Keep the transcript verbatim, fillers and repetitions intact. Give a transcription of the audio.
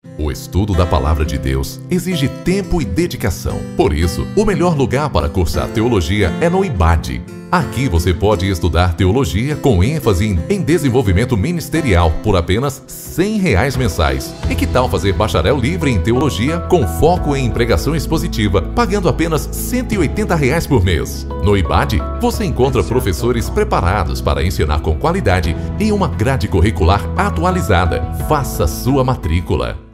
O estudo da Palavra de Deus exige tempo e dedicação. Por isso, o melhor lugar para cursar teologia é no I B A D. Aqui você pode estudar teologia com ênfase em desenvolvimento ministerial por apenas cem reais mensais. E que tal fazer bacharel livre em teologia com foco em pregação expositiva, pagando apenas cento e oitenta reais por mês? No I B A D, você encontra professores preparados para ensinar com qualidade e uma grade curricular atualizada. Faça sua matrícula.